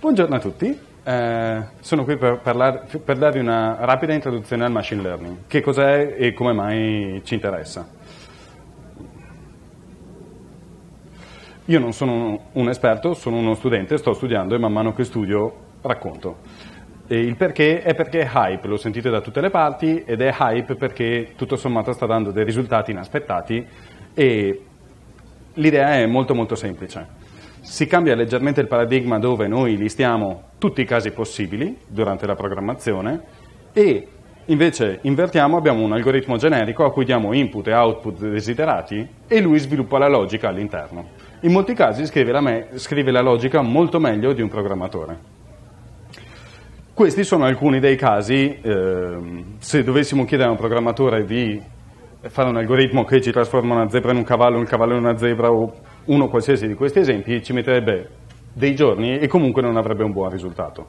Buongiorno a tutti, sono qui per darvi una rapida introduzione al machine learning. Che cos'è e come mai ci interessa? Io non sono un esperto, sono uno studente, sto studiando e man mano che studio racconto. E il perché è perché è hype, lo sentite da tutte le parti, ed è hype perché tutto sommato sta dando dei risultati inaspettati e l'idea è molto molto semplice. Si cambia leggermente il paradigma dove noi listiamo tutti i casi possibili durante la programmazione e invece invertiamo, abbiamo un algoritmo generico a cui diamo input e output desiderati e lui sviluppa la logica all'interno. In molti casi scrive la logica molto meglio di un programmatore. Questi sono alcuni dei casi, se dovessimo chiedere a un programmatore di fare un algoritmo che ci trasforma una zebra in un cavallo in una zebra o uno qualsiasi di questi esempi, ci metterebbe dei giorni e comunque non avrebbe un buon risultato.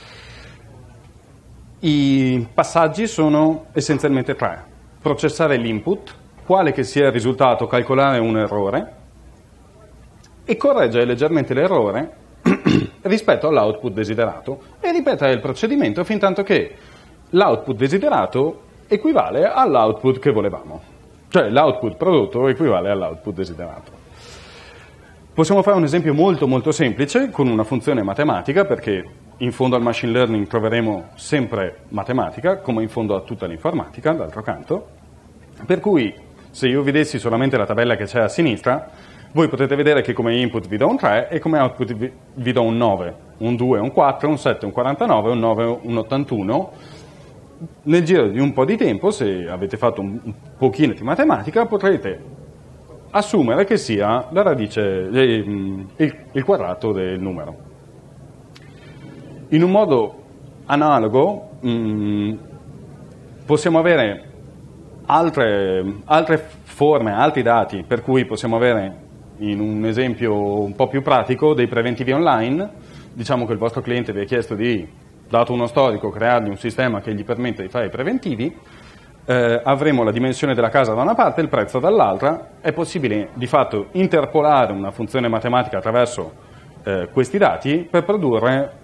I passaggi sono essenzialmente tre: processare l'input, quale che sia il risultato, calcolare un errore e correggere leggermente l'errore rispetto all'output desiderato e ripetere il procedimento fin tanto che l'output desiderato equivale all'output che volevamo, cioè l'output prodotto equivale all'output desiderato. Possiamo fare un esempio molto molto semplice con una funzione matematica, perché in fondo al machine learning troveremo sempre matematica, come in fondo a tutta l'informatica, d'altro canto, per cui se io vi dessi solamente la tabella che c'è a sinistra, voi potete vedere che come input vi do un 3 e come output vi do un 9, un 2, un 4, un 7, un 49, un 9, un 81. Nel giro di un po' di tempo, se avete fatto un pochino di matematica, potrete assumere che sia la radice, il quadrato del numero. In un modo analogo possiamo avere altre forme, altri dati, per cui possiamo avere, in un esempio un po' più pratico, dei preventivi online. Diciamo che il vostro cliente vi ha chiesto di, dato uno storico, creargli un sistema che gli permetta di fare i preventivi. Avremo la dimensione della casa da una parte e il prezzo dall'altra. È possibile di fatto interpolare una funzione matematica attraverso questi dati per produrre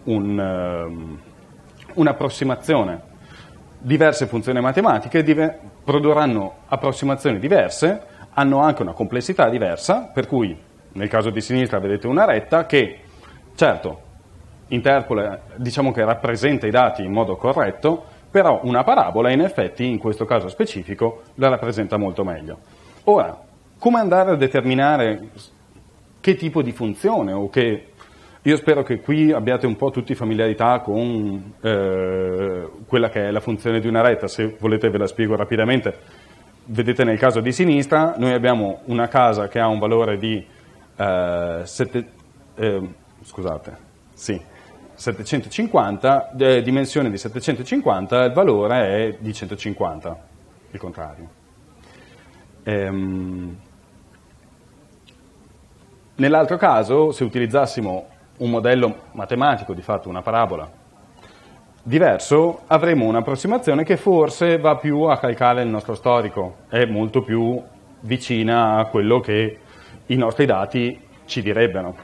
un'approssimazione. Diverse funzioni matematiche produrranno approssimazioni diverse, hanno anche una complessità diversa, per cui nel caso di sinistra vedete una retta che certo interpola, diciamo che rappresenta i dati in modo corretto, però una parabola in effetti in questo caso specifico la rappresenta molto meglio. Ora, come andare a determinare che tipo di funzione o che... Io spero che qui abbiate un po' tutti familiarità con quella che è la funzione di una retta. Se volete ve la spiego rapidamente. Vedete nel caso di sinistra noi abbiamo una casa che ha un valore di 750, dimensione di 750, il valore è di 150, il contrario. Nell'altro caso, se utilizzassimo un modello matematico, di fatto una parabola, diverso, avremo un'approssimazione che forse va più a calcare il nostro storico, è molto più vicina a quello che i nostri dati ci direbbero.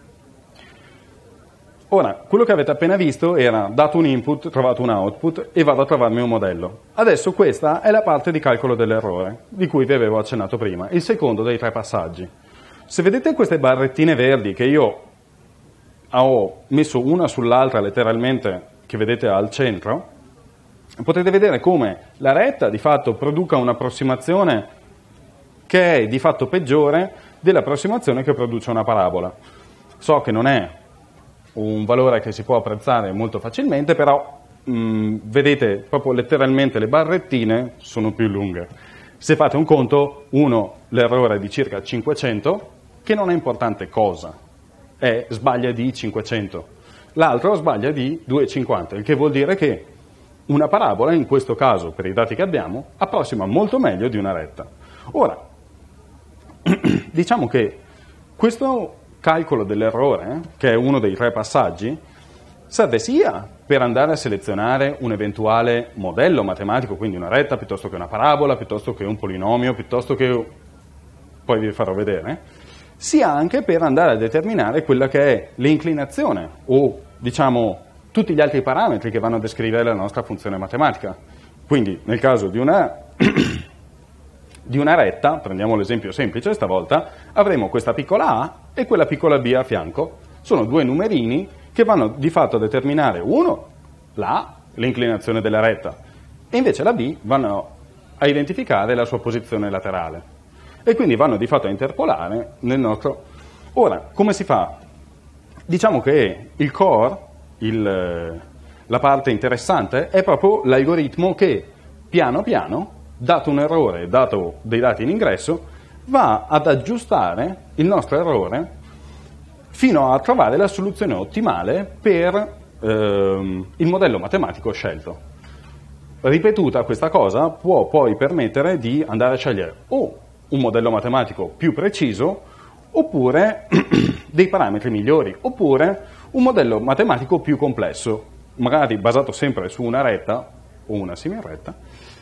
Ora, quello che avete appena visto era dato un input, trovato un output e vado a trovarmi un modello. Adesso questa è la parte di calcolo dell'errore, di cui vi avevo accennato prima, il secondo dei tre passaggi. Se vedete queste barrettine verdi che io ho messo una sull'altra letteralmente, che vedete al centro, potete vedere come la retta di fatto produca un'approssimazione che è di fatto peggiore dell'approssimazione che produce una parabola. So che non è un valore che si può apprezzare molto facilmente, però vedete proprio letteralmente le barrettine sono più lunghe. Se fate un conto, l'errore è di circa 500, che non è importante cosa, sbaglia di 500. L'altro sbaglia di 2,50, il che vuol dire che una parabola, in questo caso, per i dati che abbiamo, approssima molto meglio di una retta. Ora, diciamo che questo calcolo dell'errore, che è uno dei tre passaggi, serve sia per andare a selezionare un eventuale modello matematico, quindi una retta piuttosto che una parabola, piuttosto che un polinomio, piuttosto che... poi vi farò vedere, sia anche per andare a determinare quella che è l'inclinazione o diciamo, tutti gli altri parametri che vanno a descrivere la nostra funzione matematica. Quindi, nel caso di una retta, prendiamo l'esempio semplice stavolta, avremo questa piccola a e quella piccola b a fianco. Sono due numerini che vanno di fatto a determinare, uno, la a, l'inclinazione della retta, e invece la b vanno a identificare la sua posizione laterale. E quindi vanno di fatto a interpolare nel nostro... Ora, come si fa? Diciamo che il core, la parte interessante, è proprio l'algoritmo che piano piano, dato un errore, dato dei dati in ingresso, va ad aggiustare il nostro errore fino a trovare la soluzione ottimale per il modello matematico scelto. Ripetuta questa cosa può poi permettere di andare a scegliere o un modello matematico più preciso, oppure dei parametri migliori, oppure un modello matematico più complesso, magari basato sempre su una retta o una similretta.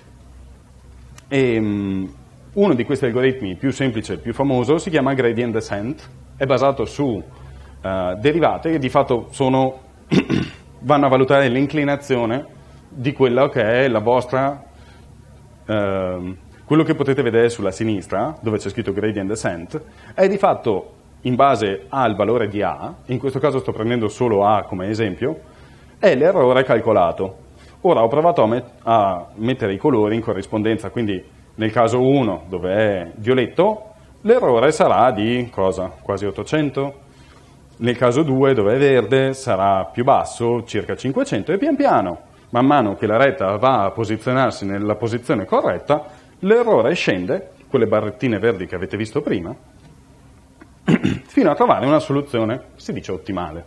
E uno di questi algoritmi più semplice e più famoso si chiama gradient descent, è basato su derivate che di fatto vanno a valutare l'inclinazione di quella che è la vostra, quello che potete vedere sulla sinistra, dove c'è scritto gradient descent, è di fatto in base al valore di a, in questo caso sto prendendo solo a come esempio, è l'errore calcolato. Ora ho provato a mettere i colori in corrispondenza, quindi nel caso 1 dove è violetto, l'errore sarà di cosa? Quasi 800. Nel caso 2 dove è verde sarà più basso, circa 500, e pian piano, man mano che la retta va a posizionarsi nella posizione corretta, l'errore scende, quelle barrettine verdi che avete visto prima, fino a trovare una soluzione, si dice, ottimale.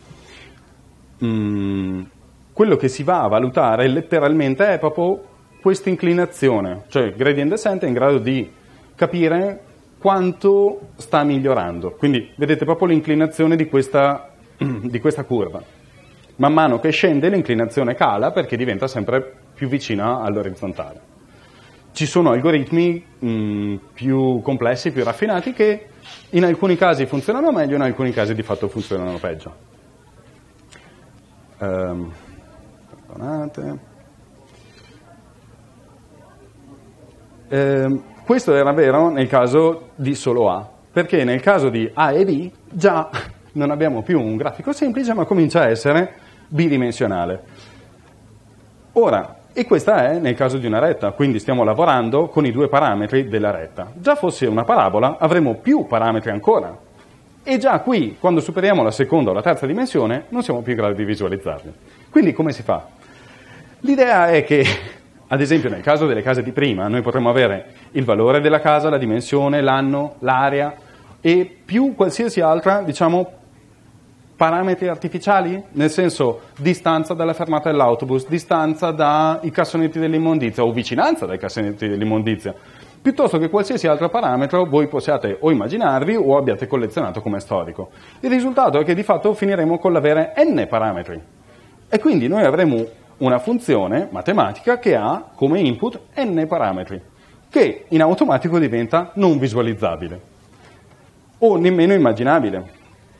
Quello che si va a valutare letteralmente è proprio questa inclinazione, cioè il gradient descent è in grado di capire quanto sta migliorando. Quindi vedete proprio l'inclinazione di questa curva. Man mano che scende l'inclinazione cala perché diventa sempre più vicina all'orizzontale. Ci sono algoritmi più complessi, più raffinati, che in alcuni casi funzionano meglio, in alcuni casi di fatto funzionano peggio. Perdonate. Questo era vero nel caso di solo A, perché nel caso di A e B già non abbiamo più un grafico semplice, ma comincia a essere bidimensionale. Ora, e questa è nel caso di una retta, quindi stiamo lavorando con i due parametri della retta. Già fosse una parabola avremo più parametri ancora, e già qui, quando superiamo la seconda o la terza dimensione, non siamo più in grado di visualizzarli. Quindi come si fa? L'idea è che, ad esempio nel caso delle case di prima, noi potremmo avere il valore della casa, la dimensione, l'anno, l'area e più qualsiasi altra, diciamo, parametri artificiali, nel senso distanza dalla fermata dell'autobus, distanza dai cassonetti dell'immondizia o vicinanza dai cassonetti dell'immondizia, piuttosto che qualsiasi altro parametro voi possiate o immaginarvi o abbiate collezionato come storico. Il risultato è che di fatto finiremo con l'avere n parametri e quindi noi avremo una funzione matematica che ha come input n parametri, che in automatico diventa non visualizzabile o nemmeno immaginabile.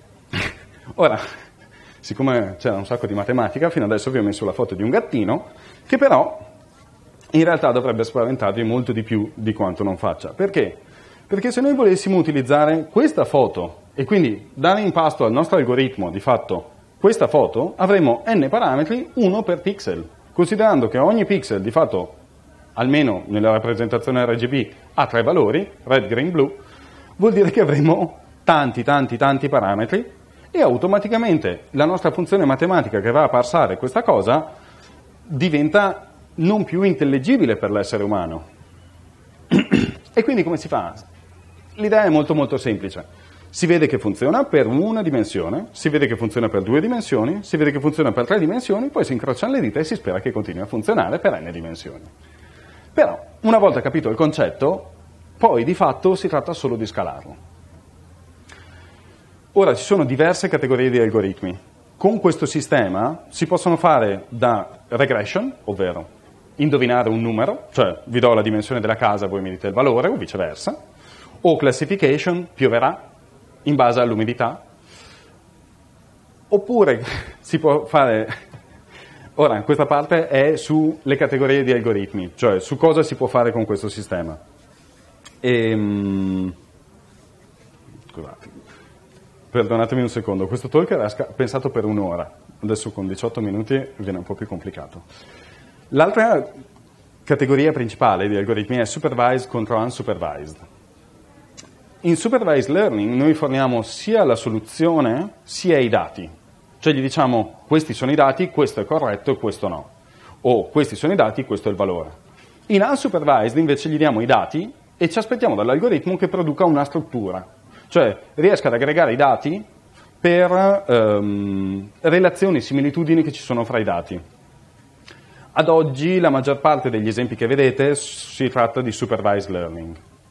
Ora, siccome c'era un sacco di matematica, fino adesso vi ho messo la foto di un gattino, che però in realtà dovrebbe spaventarvi molto di più di quanto non faccia. Perché? Perché se noi volessimo utilizzare questa foto e quindi dare in pasto al nostro algoritmo di fatto questa foto, avremo n parametri, 1 per pixel, considerando che ogni pixel di fatto, almeno nella rappresentazione RGB, ha 3 valori, red, green, blu, vuol dire che avremo tanti parametri e automaticamente la nostra funzione matematica che va a parsare questa cosa diventa non più intellegibile per l'essere umano. E quindi come si fa? L'idea è molto semplice. Si vede che funziona per una dimensione, si vede che funziona per 2 dimensioni, si vede che funziona per 3 dimensioni, poi si incrociano le dita e si spera che continui a funzionare per n dimensioni. Però, una volta capito il concetto, poi di fatto si tratta solo di scalarlo. Ora ci sono diverse categorie di algoritmi. Con questo sistema si possono fare da regression, ovvero indovinare un numero, cioè vi do la dimensione della casa e voi mi dite il valore, o viceversa, o classification, pioverà in base all'umidità, Oppure si può fare, ora questa parte è sulle categorie di algoritmi, cioè su cosa si può fare con questo sistema. Scusate, perdonatemi un secondo, questo talk era pensato per un'ora, adesso con 18 minuti viene un po' più complicato. L'altra categoria principale di algoritmi è supervised contro unsupervised. In supervised learning noi forniamo sia la soluzione sia i dati, cioè gli diciamo questi sono i dati, questo è corretto e questo no, o questi sono i dati, questo è il valore. In unsupervised invece gli diamo i dati e ci aspettiamo dall'algoritmo che produca una struttura, cioè riesca ad aggregare i dati per relazioni, similitudini che ci sono fra i dati. Ad oggi la maggior parte degli esempi che vedete si tratta di supervised learning.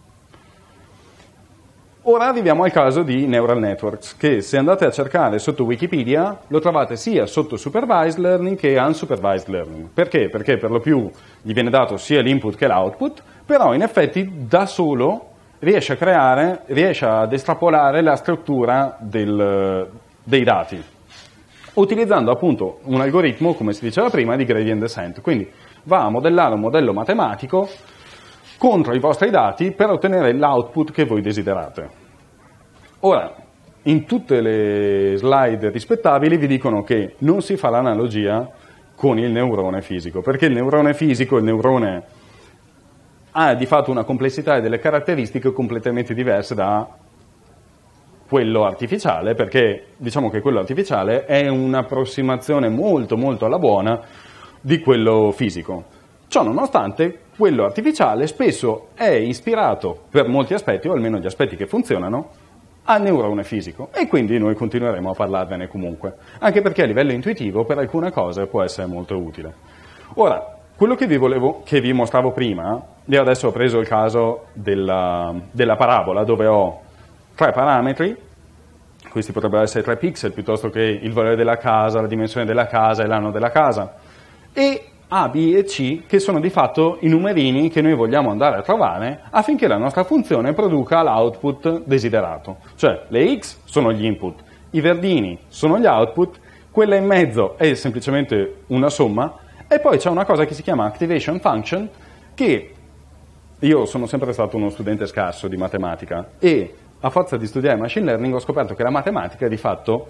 Ora arriviamo al caso di neural networks, che se andate a cercare sotto Wikipedia lo trovate sia sotto supervised learning che unsupervised learning. Perché? Perché per lo più gli viene dato sia l'input che l'output, però in effetti da solo riesce ad estrapolare la struttura dei dati, utilizzando appunto un algoritmo, come si diceva prima, di gradient descent. Quindi va a modellare un modello matematico contro i vostri dati per ottenere l'output che voi desiderate. Ora, in tutte le slide rispettabili vi dicono che non si fa l'analogia con il neurone fisico, perché il neurone fisico, il neurone ha di fatto una complessità e delle caratteristiche completamente diverse da quello artificiale, perché diciamo che quello artificiale è un'approssimazione molto molto alla buona di quello fisico. Ciò nonostante, quello artificiale spesso è ispirato per molti aspetti, o almeno gli aspetti che funzionano, al neurone fisico, e quindi noi continueremo a parlarvene comunque, anche perché a livello intuitivo per alcune cose può essere molto utile. Ora, quello che vi mostravo prima, io adesso ho preso il caso della parabola, dove ho 3 parametri, questi potrebbero essere 3 pixel, piuttosto che il valore della casa, la dimensione della casa e l'anno della casa, e A, B e C, che sono di fatto i numerini che noi vogliamo andare a trovare affinché la nostra funzione produca l'output desiderato. Cioè le X sono gli input, i verdini sono gli output, quella in mezzo è semplicemente una somma, e poi c'è una cosa che si chiama activation function, che io sono sempre stato uno studente scarso di matematica e a forza di studiare machine learning ho scoperto che la matematica di fatto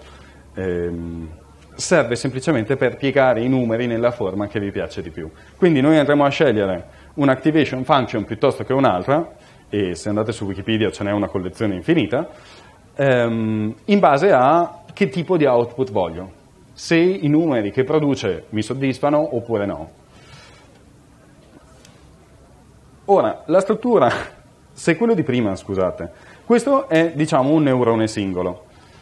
serve semplicemente per piegare i numeri nella forma che vi piace di più. Quindi noi andremo a scegliere un'activation function piuttosto che un'altra, e se andate su Wikipedia ce n'è una collezione infinita, in base a che tipo di output voglio, se i numeri che produce mi soddisfano oppure no. Ora, la struttura, se quello di prima, scusate, questo è diciamo un neurone singolo.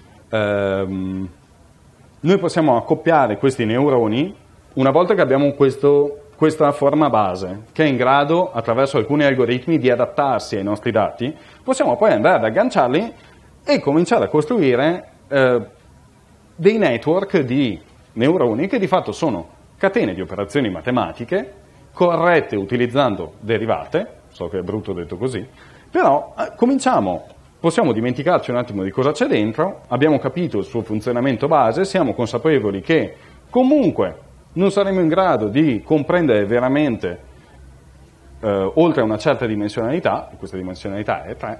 Noi possiamo accoppiare questi neuroni una volta che abbiamo questa forma base, che è in grado, attraverso alcuni algoritmi, di adattarsi ai nostri dati, possiamo poi andare ad agganciarli e cominciare a costruire dei network di neuroni che di fatto sono catene di operazioni matematiche corrette utilizzando derivate, so che è brutto detto così, però possiamo dimenticarci un attimo di cosa c'è dentro, abbiamo capito il suo funzionamento base, siamo consapevoli che comunque non saremo in grado di comprendere veramente oltre una certa dimensionalità, e questa dimensionalità è 3,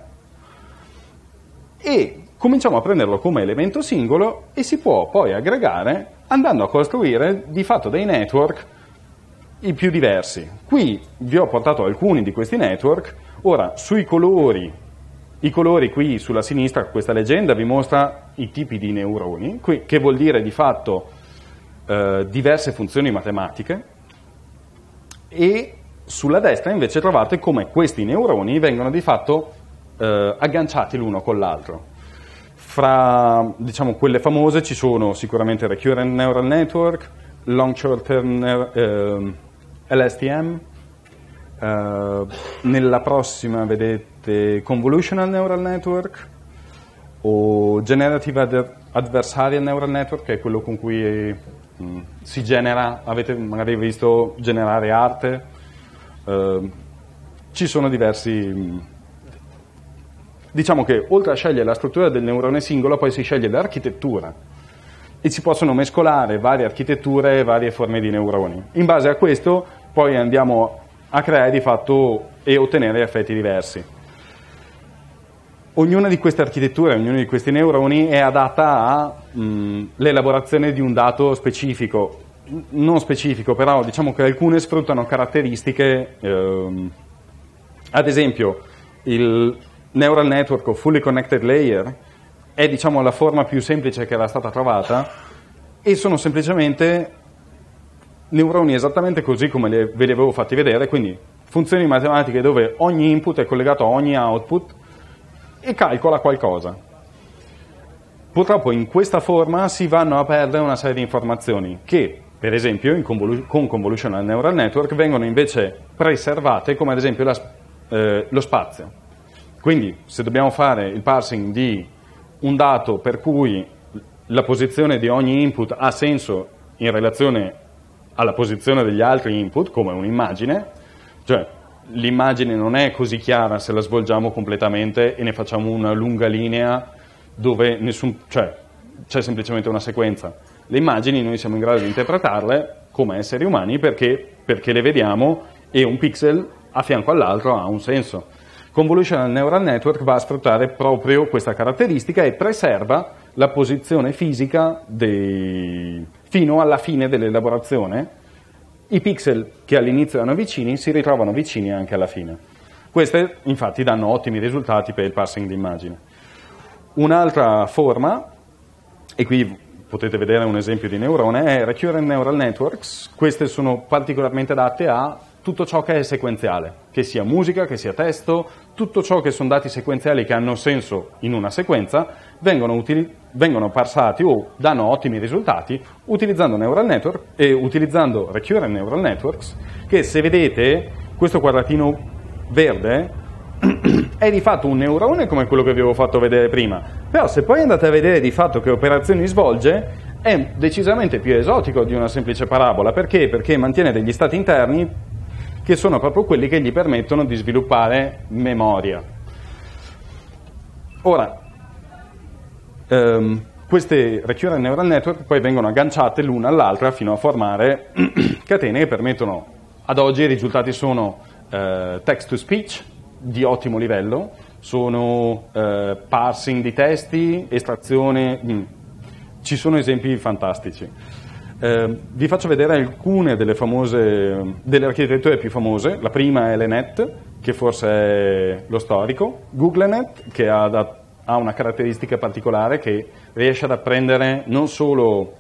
e cominciamo a prenderlo come elemento singolo e si può poi aggregare andando a costruire di fatto dei network i più diversi. Qui vi ho portato alcuni di questi network. Ora, sui colori, i colori qui sulla sinistra, questa legenda vi mostra i tipi di neuroni, che vuol dire di fatto diverse funzioni matematiche, e sulla destra invece trovate come questi neuroni vengono di fatto agganciati l'uno con l'altro. Fra diciamo, quelle famose ci sono sicuramente Recurrent Neural Network, Long Short Term LSTM, nella prossima vedete Convolutional Neural Network o Generative Adversarial Neural Network, che è quello con cui si genera, avete magari visto generare arte, ci sono diversi. Diciamo che oltre a scegliere la struttura del neurone singolo poi si sceglie l'architettura e si possono mescolare varie architetture e varie forme di neuroni. In base a questo poi andiamo a creare di fatto e ottenere effetti diversi. Ognuna di queste architetture, ognuno di questi neuroni è adatta all'elaborazione di un dato specifico, non specifico, però diciamo che alcune sfruttano caratteristiche, ad esempio il Neural Network o Fully Connected Layer è diciamo la forma più semplice che era stata trovata e sono semplicemente neuroni esattamente così come ve li avevo fatti vedere, quindi funzioni matematiche dove ogni input è collegato a ogni output e calcola qualcosa. Purtroppo in questa forma si vanno a perdere una serie di informazioni che, per esempio, con Convolutional Neural Network vengono invece preservate, come ad esempio lo spazio. Quindi, se dobbiamo fare il parsing di un dato per cui la posizione di ogni input ha senso in relazione alla posizione degli altri input, come un'immagine, cioè l'immagine non è così chiara se la svolgiamo completamente e ne facciamo una lunga linea dove c'è semplicemente una sequenza. Le immagini noi siamo in grado di interpretarle come esseri umani perché le vediamo e un pixel a fianco all'altro ha un senso. Convolutional Neural Network va a sfruttare proprio questa caratteristica e preserva la posizione fisica fino alla fine dell'elaborazione. I pixel che all'inizio erano vicini si ritrovano vicini anche alla fine. Queste infatti danno ottimi risultati per il parsing di immagine. Un'altra forma, e qui potete vedere un esempio di neurone, è Recurrent Neural Networks. Queste sono particolarmente adatte a tutto ciò che è sequenziale, che sia musica, che sia testo, tutto ciò che sono dati sequenziali che hanno senso in una sequenza, vengono parsati o danno ottimi risultati utilizzando Neural Network e utilizzando Recurrent Neural Networks, che se vedete questo quadratino verde è di fatto un neurone come quello che vi avevo fatto vedere prima, però se poi andate a vedere di fatto che operazioni svolge è decisamente più esotico di una semplice parabola. Perché? Perché mantiene degli stati interni che sono proprio quelli che gli permettono di sviluppare memoria. Ora, queste Recurrent Neural Network poi vengono agganciate l'una all'altra fino a formare catene che permettono, ad oggi i risultati sono text to speech di ottimo livello, sono parsing di testi, estrazione, ci sono esempi fantastici. Vi faccio vedere alcune delle architetture più famose. La prima è l'ENet, che forse è lo storico, GoogleNet, che ha una caratteristica particolare che riesce ad apprendere non solo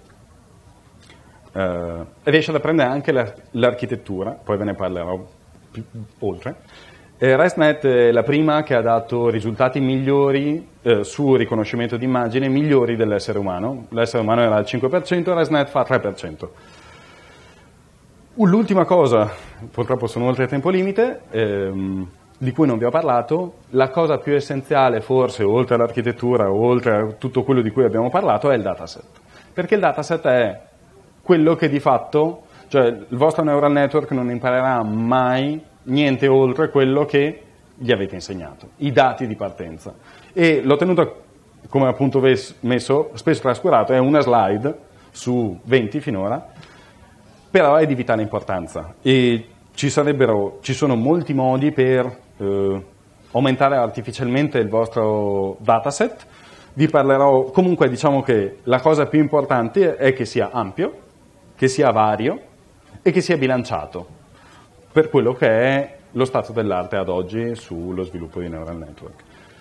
riesce ad apprendere anche l'architettura, poi ve ne parlerò oltre. ResNet è la prima che ha dato risultati migliori su riconoscimento di immagine, migliori dell'essere umano. L'essere umano era al 5%, ResNet fa 3%. L'ultima cosa, purtroppo sono oltre il tempo limite, di cui non vi ho parlato, la cosa più essenziale forse, oltre all'architettura, oltre a tutto quello di cui abbiamo parlato, è il dataset. Perché il dataset è quello che di fatto, cioè il vostro neural network non imparerà mai niente oltre quello che gli avete insegnato, i dati di partenza. E l'ho tenuto, come appunto messo, spesso trascurato, è una slide su 20 finora, però è di vitale importanza e ci sono molti modi per aumentare artificialmente il vostro dataset. Vi parlerò, comunque diciamo che la cosa più importante è che sia ampio, che sia vario e che sia bilanciato per quello che è lo stato dell'arte ad oggi sullo sviluppo di neural network.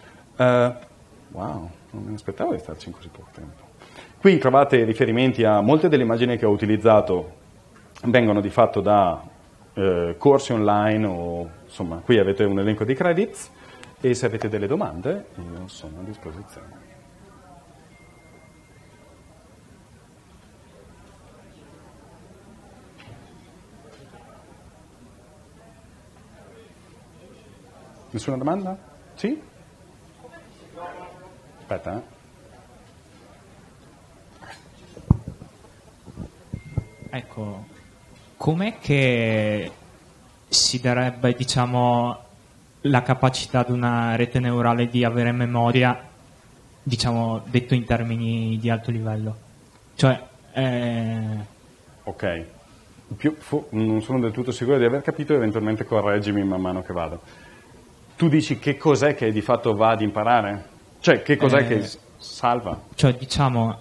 Wow, non mi aspettavo di starci in così poco tempo. Qui trovate riferimenti a molte delle immagini che ho utilizzato, vengono di fatto da corsi online o insomma qui avete un elenco di credits e se avete delle domande io sono a disposizione. Nessuna domanda? Sì? Aspetta, Ecco, com'è che si darebbe, diciamo, la capacità ad una rete neurale di avere memoria, diciamo, detto in termini di alto livello? Cioè, Ok, non sono del tutto sicuro di aver capito, eventualmente correggimi man mano che vado. Tu dici che cos'è che di fatto va ad imparare? Cioè, che cos'è che salva? Cioè, diciamo,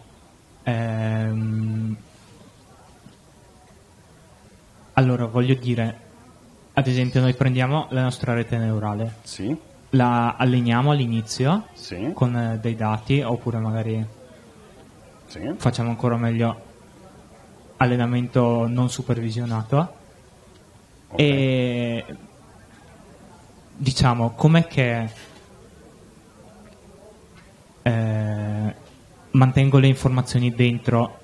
allora voglio dire, ad esempio noi prendiamo la nostra rete neurale, Sì, la alleniamo all'inizio sì, con dei dati, oppure magari sì. facciamo ancora meglio allenamento non supervisionato, Ok. e diciamo com'è che mantengo le informazioni dentro,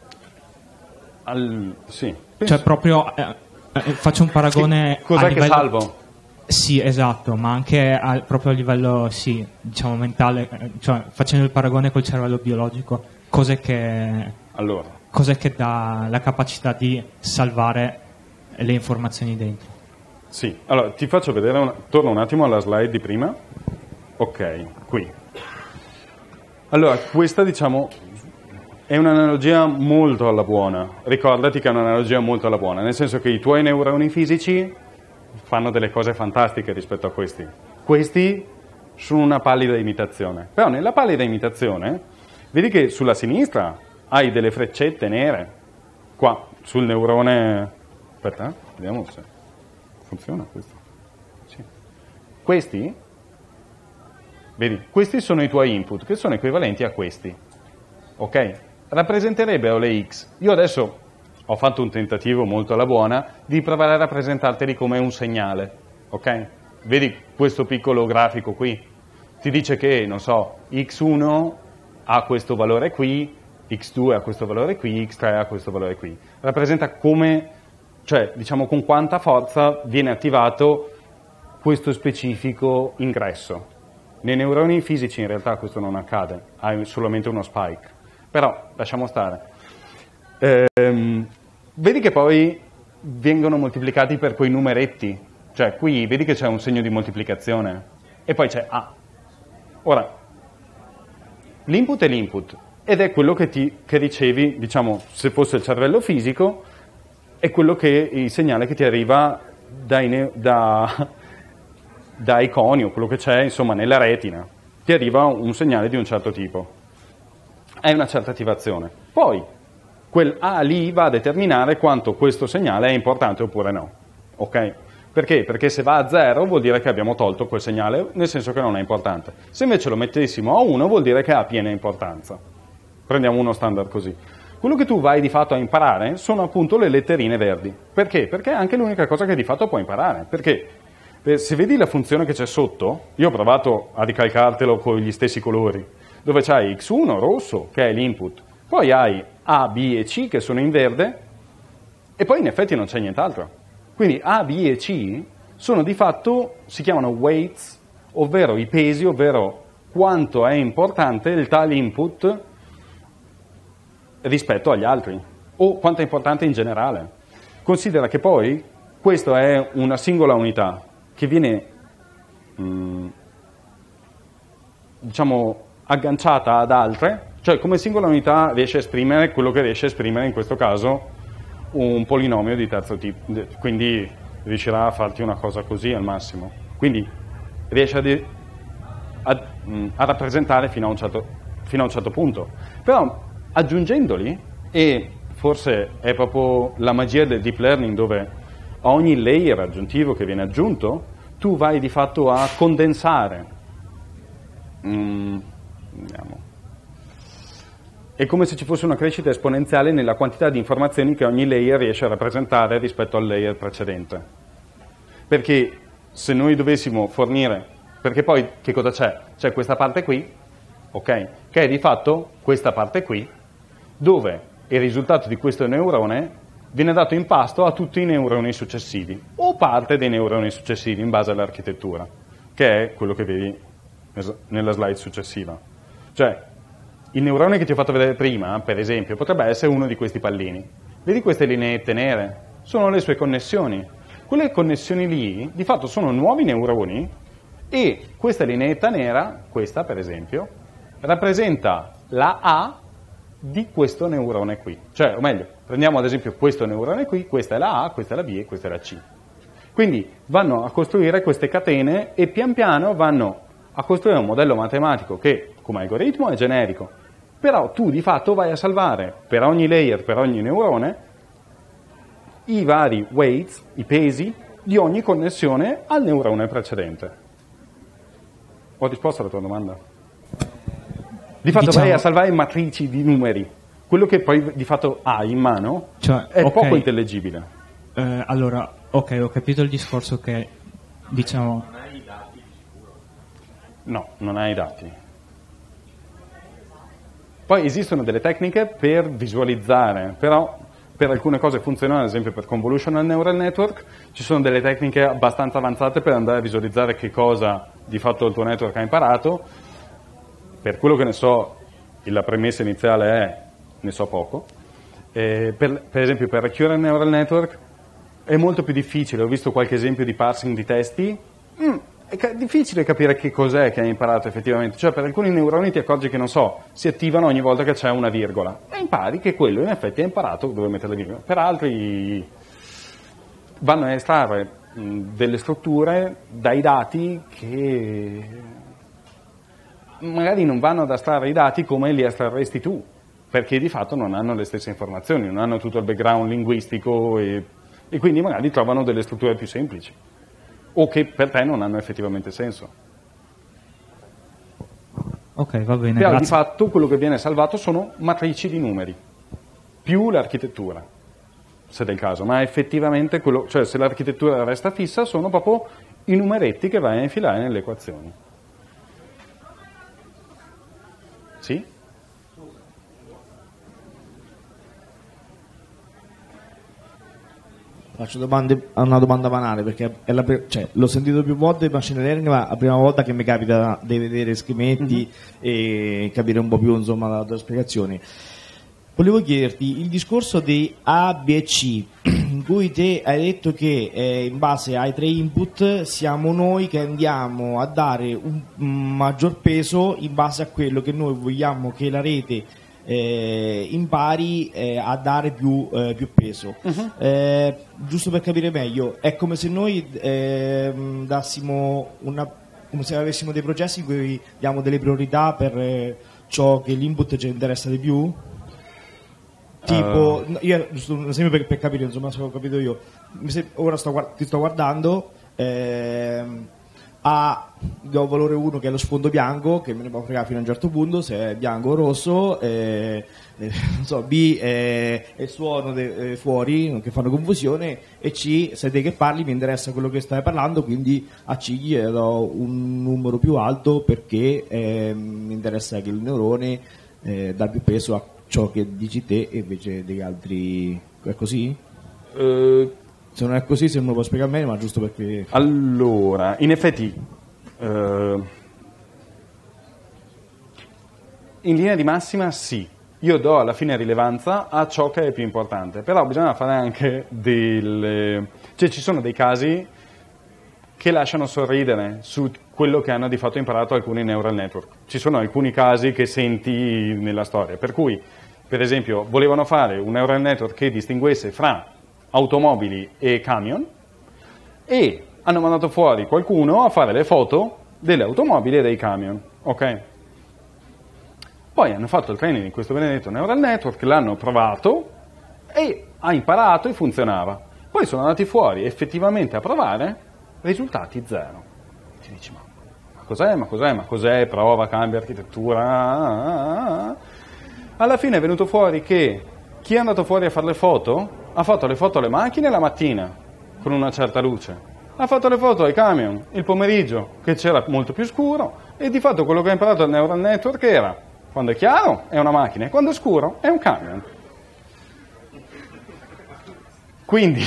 Sì. cioè proprio faccio un paragone Cos'è a che livello, salvo? sì, esatto, ma anche proprio a livello, sì, diciamo mentale, cioè facendo il paragone col cervello biologico, cos'è che dà la capacità di salvare le informazioni dentro? Sì, allora ti faccio vedere, torno un attimo alla slide di prima. Ok, qui. Allora, questa diciamo è un'analogia molto alla buona. Ricordati che è un'analogia molto alla buona, nel senso che i tuoi neuroni fisici fanno delle cose fantastiche rispetto a questi. Questi sono una pallida imitazione. Però nella pallida imitazione, vedi che sulla sinistra hai delle freccette nere. Qua, sul neurone... Aspetta, vediamo se funziona questo. Sì. Questi, vedi, questi sono i tuoi input, che sono equivalenti a questi. Ok? Rappresenterebbero le X. Io adesso ho fatto un tentativo molto alla buona di provare a rappresentarteli come un segnale. Ok? Vedi questo piccolo grafico qui? Ti dice che, non so, X1 ha questo valore qui, X2 ha questo valore qui, X3 ha questo valore qui. Rappresenta come, cioè, diciamo, con quanta forza viene attivato questo specifico ingresso. Nei neuroni fisici in realtà questo non accade, hai solamente uno spike. Però, lasciamo stare. Vedi che poi vengono moltiplicati per quei numeretti. Cioè, qui vedi che c'è un segno di moltiplicazione. E poi c'è A. Ora, l'input è l'input. Ed è quello che ricevi, diciamo, se fosse il cervello fisico, è quello che il segnale che ti arriva dai coni o quello che c'è, insomma, nella retina. Ti arriva un segnale di un certo tipo. È una certa attivazione. Poi, quel A lì va a determinare quanto questo segnale è importante oppure no. Ok? Perché? Perché se va a 0 vuol dire che abbiamo tolto quel segnale, nel senso che non è importante. Se invece lo mettessimo a 1 vuol dire che ha piena importanza. Prendiamo uno standard così. Quello che tu vai di fatto a imparare sono appunto le letterine verdi. Perché? Perché è anche l'unica cosa che di fatto puoi imparare. Perché? Se vedi la funzione che c'è sotto, io ho provato a ricalcartelo con gli stessi colori, dove c'hai X1 rosso, che è l'input, poi hai A, B e C che sono in verde, e poi in effetti non c'è nient'altro. Quindi A, B e C sono di fatto, si chiamano weights, ovvero i pesi, ovvero quanto è importante il tale input rispetto agli altri, o quanto è importante in generale. Considera che poi questa è una singola unità che viene, diciamo, agganciata ad altre, cioè come singola unità riesce a esprimere quello che riesce a esprimere in questo caso un polinomio di terzo tipo, quindi riuscirà a farti una cosa così al massimo. Quindi riesce a rappresentare fino a un certo punto. Però aggiungendoli, e forse è proprio la magia del deep learning, dove a ogni layer aggiuntivo che viene aggiunto, tu vai di fatto a condensare. Vediamo. È come se ci fosse una crescita esponenziale nella quantità di informazioni che ogni layer riesce a rappresentare rispetto al layer precedente. Perché se noi dovessimo fornire, perché poi che cosa c'è? C'è questa parte qui, ok? Che è di fatto questa parte qui, dove il risultato di questo neurone viene dato in pasto a tutti i neuroni successivi, o parte dei neuroni successivi in base all'architettura, che è quello che vedi nella slide successiva. Cioè, il neurone che ti ho fatto vedere prima, per esempio, potrebbe essere uno di questi pallini. Vedi queste lineette nere? Sono le sue connessioni. Quelle connessioni lì, di fatto, sono nuovi neuroni, e questa lineetta nera, questa per esempio, rappresenta la A di questo neurone qui. Cioè, o meglio, prendiamo ad esempio questo neurone qui, questa è la A, questa è la B e questa è la C. Quindi vanno a costruire queste catene e pian piano vanno a costruire un modello matematico che, come algoritmo, è generico. Però tu di fatto vai a salvare per ogni layer, per ogni neurone, i vari weights, i pesi, di ogni connessione al neurone precedente. Ho risposto alla tua domanda? Di fatto vai a salvare matrici di numeri. Quello che poi di fatto hai in mano è poco intellegibile. Allora, ok, ho capito il discorso che, diciamo... Non hai i dati di sicuro? No, non hai i dati. Poi esistono delle tecniche per visualizzare, però per alcune cose funzionano, ad esempio per convolutional neural network, ci sono delle tecniche abbastanza avanzate per andare a visualizzare che cosa di fatto il tuo network ha imparato. Per quello che ne so, la premessa iniziale è, ne so poco. Per esempio per recurrent neural network è molto più difficile, ho visto qualche esempio di parsing di testi, è difficile capire che cos'è che hai imparato effettivamente, cioè per alcuni neuroni ti accorgi che, non so, si attivano ogni volta che c'è una virgola e impari che quello in effetti ha imparato dove mettere le virgole. Per altri vanno a estrarre delle strutture dai dati che magari non vanno ad estrarre i dati come li estrarresti tu, perché di fatto non hanno le stesse informazioni, non hanno tutto il background linguistico e quindi magari trovano delle strutture più semplici o che per te non hanno effettivamente senso. Ok, va bene. Però grazie. di fatto quello che viene salvato sono matrici di numeri, più l'architettura, se del caso, ma effettivamente quello, cioè se l'architettura resta fissa sono proprio i numeretti che vai a infilare nelle equazioni. Sì? Faccio una domanda banale perché l'ho sentito più volte il machine learning, ma è la prima volta che mi capita di vedere schemetti e capire un po' più insomma la tua spiegazione. Volevo chiederti il discorso di A, B e C, in cui te hai detto che in base ai 3 input siamo noi che andiamo a dare un maggior peso in base a quello che noi vogliamo che la rete impari a dare più peso. Giusto per capire meglio, è come se noi dassimo come se avessimo dei processi in cui diamo delle priorità per ciò che l'input ci interessa di più. Tipo, io giusto un esempio per capire, insomma, se ho capito io. Ora ti sto guardando, A do valore 1 che è lo sfondo bianco, che me ne può fregare fino a un certo punto se è bianco o rosso, non so, B è il suono fuori che fanno confusione, e C se te che parli mi interessa quello che stai parlando, quindi a C gli do un numero più alto perché mi interessa che il neurone dà più peso a ciò che dici te e invece degli altri. È così? Se non è così, se non me lo può spiegare meglio, ma giusto perché... Allora, in effetti, in linea di massima sì, io do alla fine rilevanza a ciò che è più importante, però bisogna fare anche cioè ci sono dei casi che lasciano sorridere su quello che hanno di fatto imparato alcuni neural network. Ci sono alcuni casi che senti nella storia, per cui, per esempio, volevano fare un neural network che distinguesse fra automobili e camion e hanno mandato fuori qualcuno a fare le foto delle automobili e dei camion, ok? Poi hanno fatto il training di questo benedetto neural network, l'hanno provato e ha imparato e funzionava. Poi sono andati fuori effettivamente a provare, risultati zero. Ti dici, ma cos'è? Prova, cambia architettura. Alla fine è venuto fuori che chi è andato fuori a fare le foto ha fatto le foto alle macchine la mattina con una certa luce, ha fatto le foto ai camion il pomeriggio che c'era molto più scuro, e di fatto quello che ha imparato il neural network era: quando è chiaro è una macchina e quando è scuro è un camion. Quindi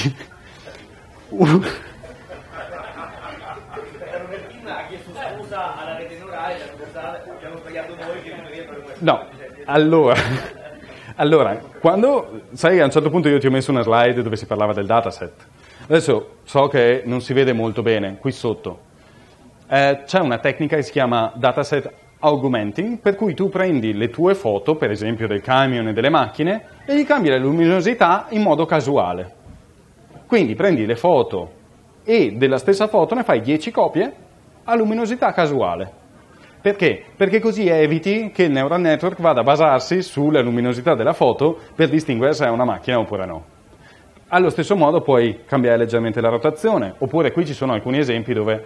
no, allora, quando, sai, a un certo punto io ti ho messo una slide dove si parlava del dataset. Adesso so che non si vede molto bene qui sotto. C'è una tecnica che si chiama dataset augmenting, per cui tu prendi le tue foto, per esempio del camion e delle macchine, e gli cambi la luminosità in modo casuale. Quindi prendi le foto e della stessa foto ne fai 10 copie a luminosità casuale. Perché? Perché così eviti che il neural network vada a basarsi sulla luminosità della foto per distinguere se è una macchina oppure no. Allo stesso modo puoi cambiare leggermente la rotazione, oppure qui ci sono alcuni esempi dove,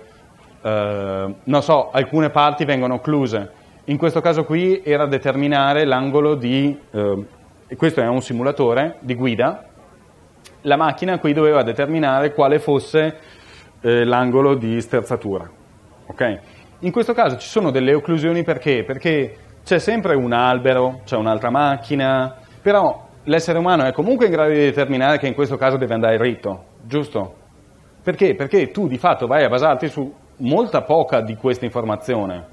non so, alcune parti vengono occluse. In questo caso qui era determinare l'angolo di, questo è un simulatore di guida, la macchina qui doveva determinare quale fosse l'angolo di sterzatura. Okay? In questo caso ci sono delle occlusioni perché? Perché c'è sempre un albero, c'è un'altra macchina, però l'essere umano è comunque in grado di determinare che in questo caso deve andare dritto, giusto? Perché? Perché tu di fatto vai a basarti su molta poca di questa informazione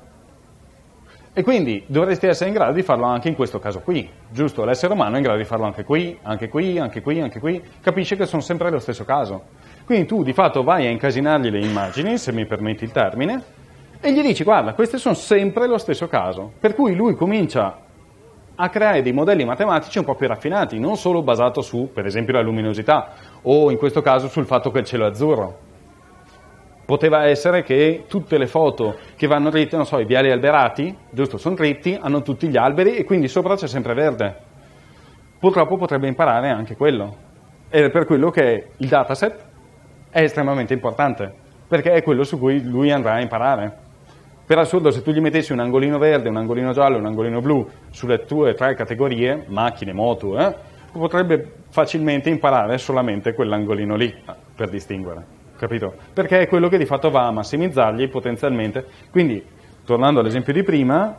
e quindi dovresti essere in grado di farlo anche in questo caso qui, giusto? L'essere umano è in grado di farlo anche qui, anche qui, anche qui, anche qui, capisce che sono sempre lo stesso caso. Quindi tu di fatto vai a incasinargli le immagini, se mi permetti il termine, e gli dici guarda, queste sono sempre lo stesso caso, per cui lui comincia a creare dei modelli matematici un po' più raffinati, non solo basato su, per esempio, la luminosità, o in questo caso sul fatto che il cielo è azzurro. Poteva essere che tutte le foto che vanno dritte, non so, i viali alberati, giusto, sono dritti, hanno tutti gli alberi e quindi sopra c'è sempre verde. Purtroppo potrebbe imparare anche quello. Ed è per quello che il dataset è estremamente importante, perché è quello su cui lui andrà a imparare. Per assurdo, se tu gli mettessi un angolino verde, un angolino giallo e un angolino blu sulle tue 3 categorie, macchine, moto, potrebbe facilmente imparare solamente quell'angolino lì per distinguere, capito? Perché è quello che di fatto va a massimizzargli potenzialmente. Quindi, tornando all'esempio di prima,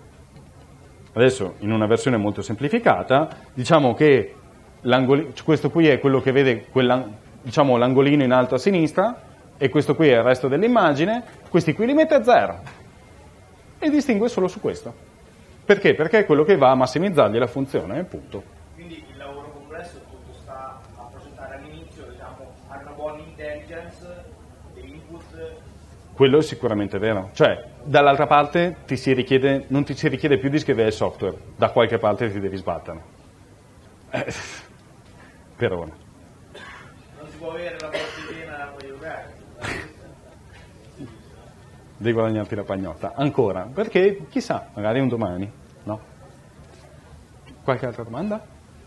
adesso in una versione molto semplificata, diciamo che questo qui è quello che vede diciamo, l'angolino in alto a sinistra, e questo qui è il resto dell'immagine, questi qui li mette a 0 e distingue solo su questo. Perché? Perché è quello che va a massimizzargli la funzione, punto. Quindi il lavoro complesso tutto sta a presentare all'inizio, diciamo, a una buona intelligence degli input. Quello è sicuramente vero. Cioè, dall'altra parte non ti si richiede più di scrivere il software, da qualche parte ti devi sbattere. Per ora. Non si può avere la portiera poi giocare. Devi guadagnarti la pagnotta ancora, perché chissà, magari un domani, no? Qualche altra domanda?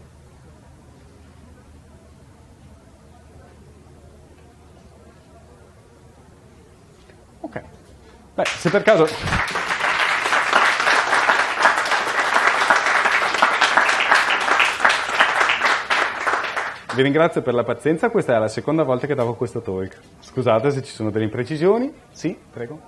Ok, beh, se per caso vi ringrazio per la pazienza, questa è la seconda volta che davo questo talk. Scusate se ci sono delle imprecisioni. Sì, prego.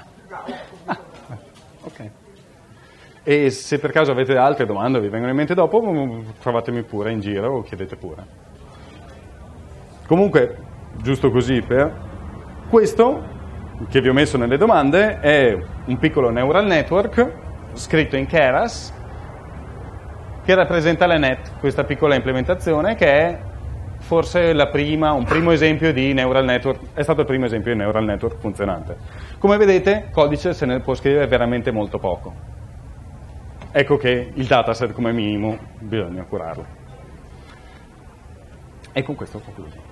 Ok. E se per caso avete altre domande o vi vengono in mente dopo, trovatemi pure in giro o chiedete pure. Comunque, giusto così, per questo che vi ho messo nelle domande è un piccolo neural network scritto in Keras che rappresenta l'ENET, questa piccola implementazione che è forse un primo esempio di neural network, è stato il primo esempio di neural network funzionante. Come vedete, codice se ne può scrivere veramente molto poco. Ecco che il dataset come minimo bisogna curarlo. E con questo concludo.